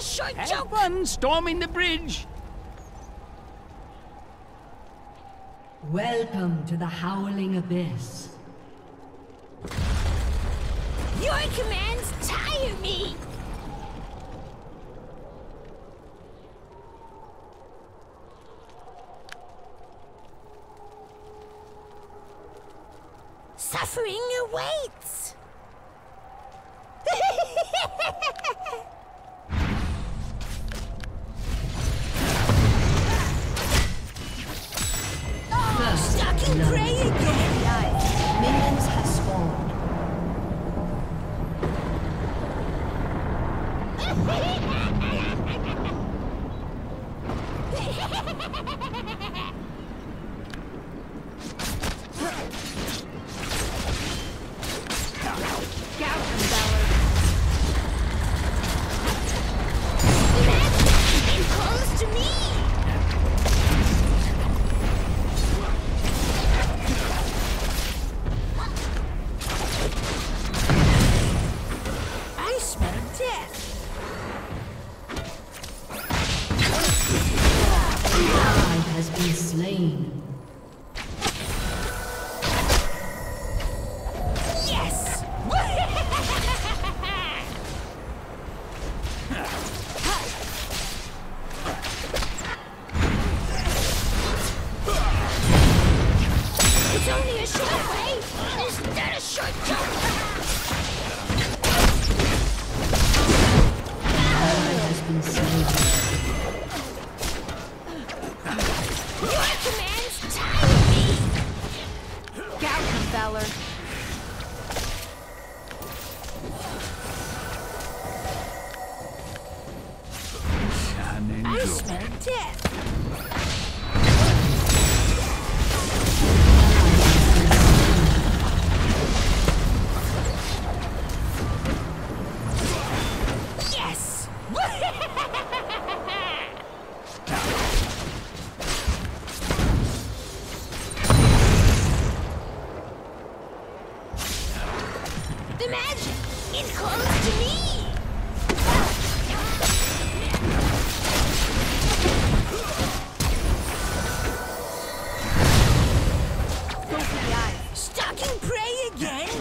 short Have joke! fun storming the bridge. Welcome to the Howling Abyss. Your commands tire me! Suffering awaits! Stalking prey again! Minions have spawned. It calls to me! I smell death. Ally has been slain. Yes! It's only a short way! Is that a short joke? Ally has been slain. Your commands tire me! Galcom Valor. I smell death. Yes! The magic! It calls to me! Go for the eye. Stalking prey again?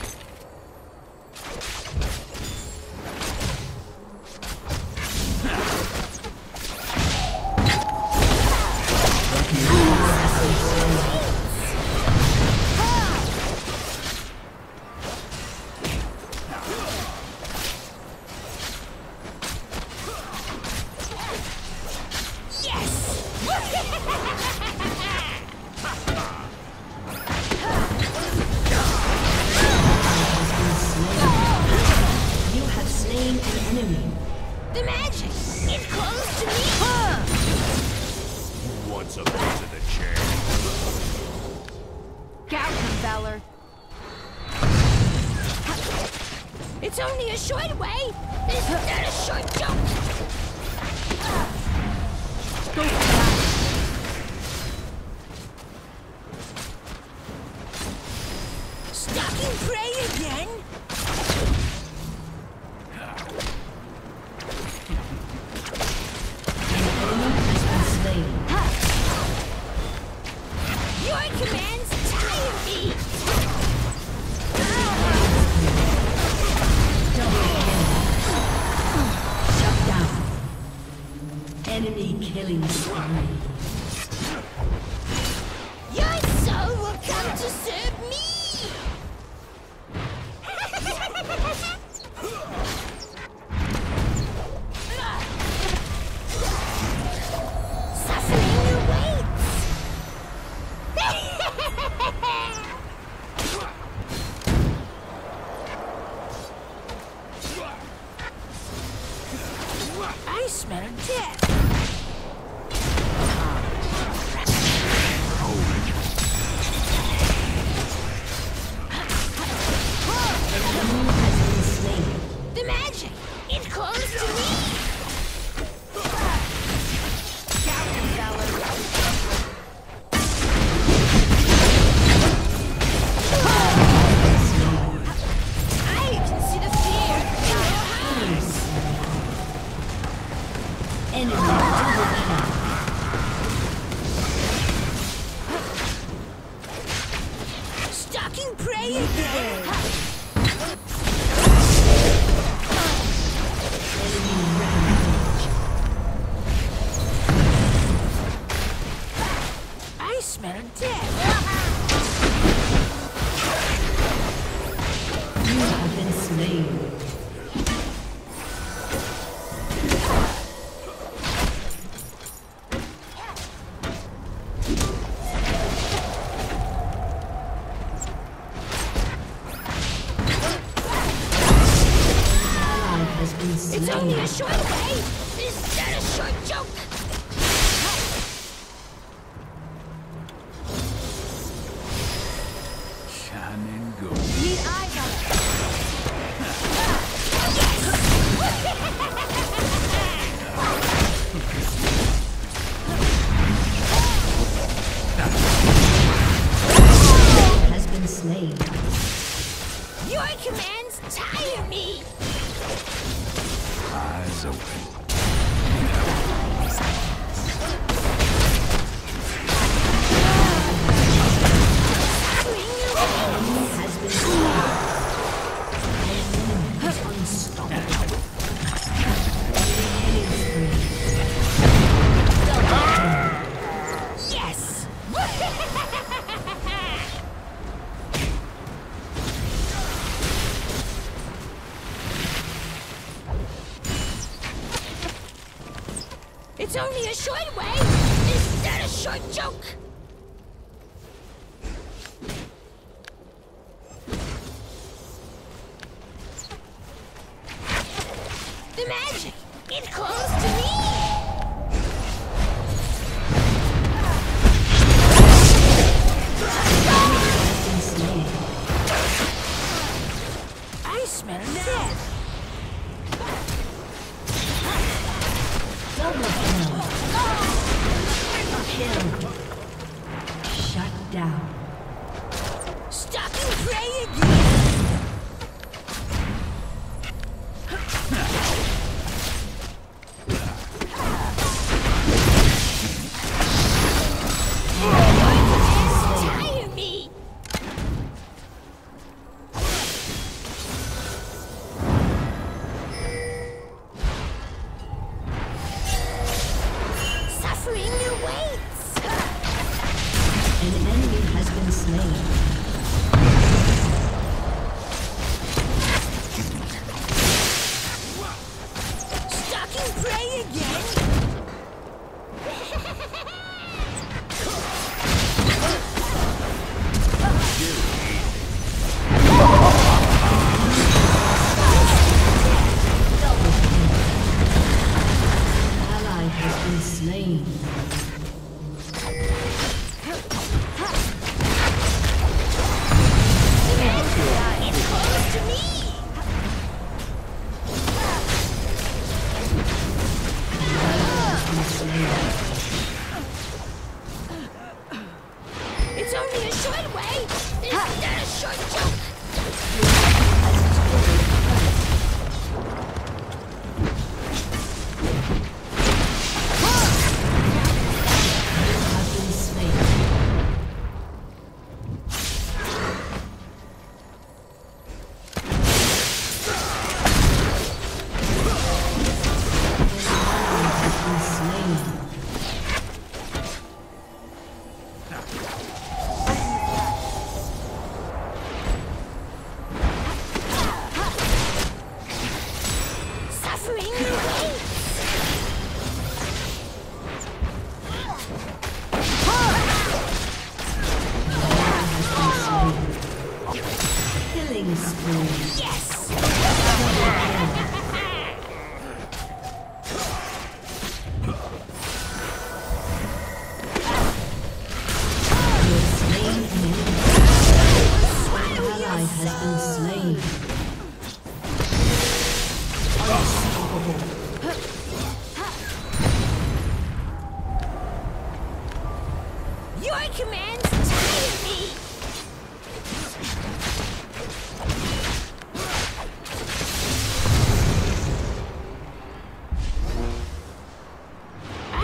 You have slain an enemy. The magic! It calls to me! Who wants a piece of the chair? Galcom Valor. It's only a short way! Is that a short joke? Go for that. Stalking prey again? Slain. Your commands tire me! Shut down. Enemy killing spree. Your soul will come to serve me! Suffering awaits! I smell death! The magic! It calls to me! Galcom Valor. I can see the fear in your eyes! Enemy double kill. Stalking prey again. Enemy rampage. I smell death. You have been slain. It's only a short way! Is that a short joke? Shine and go. Need eyes on Has been slain. Your commands tire me! Eyes open. Has been slain. Enemy is unstoppable. Killing spree. Yes! It's only a short way! Is that a short joke? The magic! It calls to me! Has been slain. I smell death! Double kill. Shut down. Stalking prey again! Tire me! Suffering awaits! An enemy has been slain. Stalking prey again! Ally has been slain.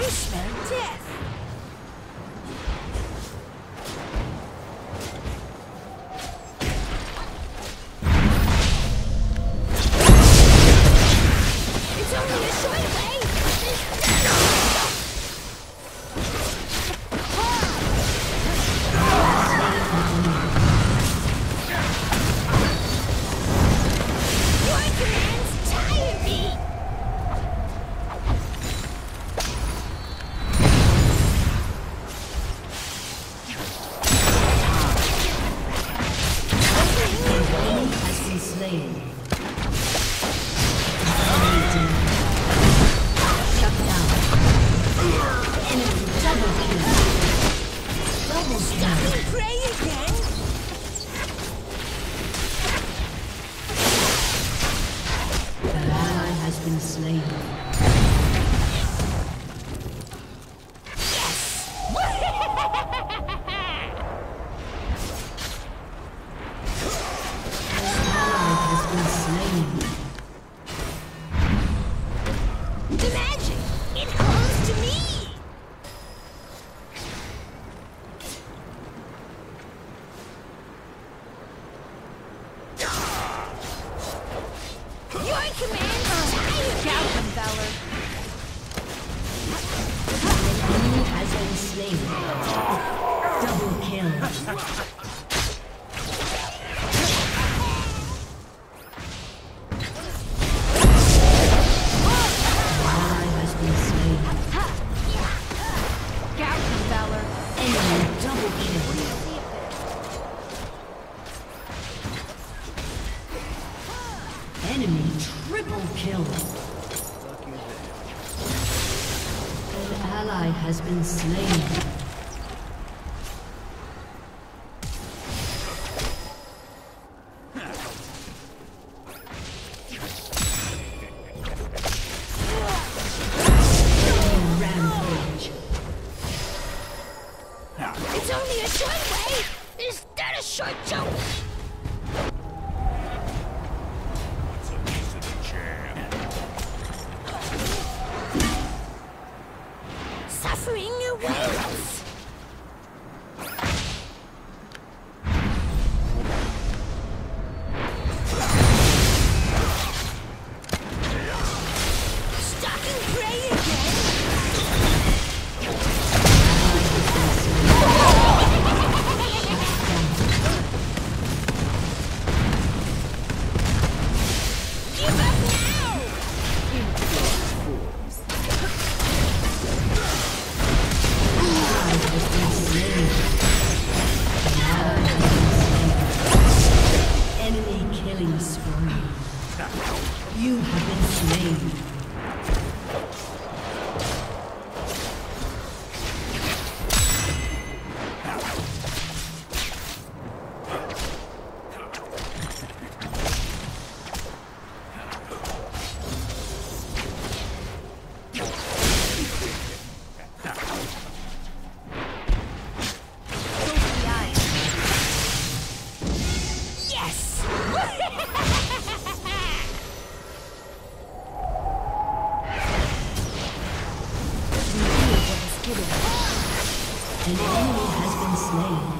smell death. It's only a short way. Your commands tire me. Has been slain. Shut down. Enemy double kill. Double Stop kill. and pray again. An ally has been slain. The magic, it comes to me. Your commands tire Galvin Valor. Enemy has been slain. Double kill. Ally has been slain. Galvin Valor. Enemy double kill. Enemy triple kill. An ally has been slain. Rampage. It's only a short way. Is that a short joke? Suffering awaits. Stuck and pray again. Give up now. Enemy killing spree. You have been slain. Yes. An enemy has been slain.